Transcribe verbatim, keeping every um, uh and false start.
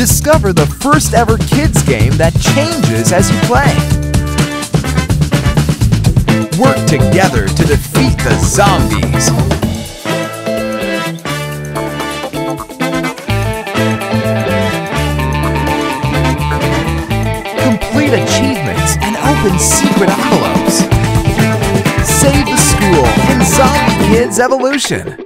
Discover the first ever kids game that changes as you play. Work together to defeat the zombies. Complete achievements and open secret envelopes. Save the school in Zombie Kidz Evolution.